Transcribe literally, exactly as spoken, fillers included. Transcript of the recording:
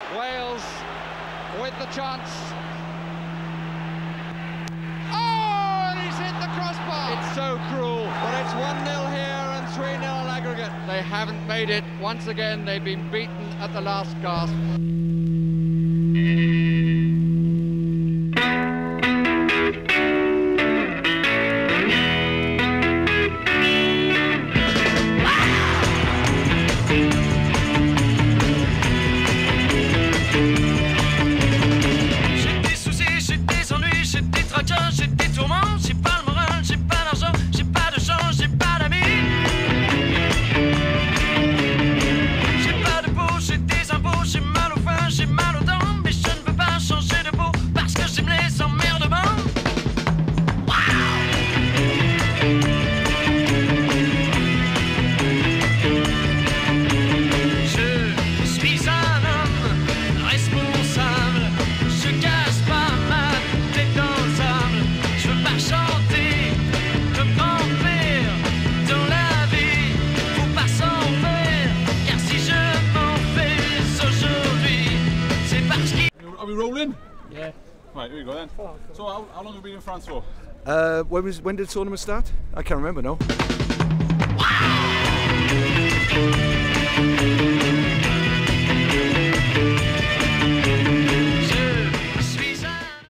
Wales with the chance. Oh, and he's hit the crossbar. It's so cruel, but it's one nil here and three nil on aggregate. They haven't made it. Once again, they've been beaten at the last gasp. Are we rolling? Yeah. Right, here we go then. So how, how long have we been in France for? Uh, when was when did the tournament start? I can't remember now.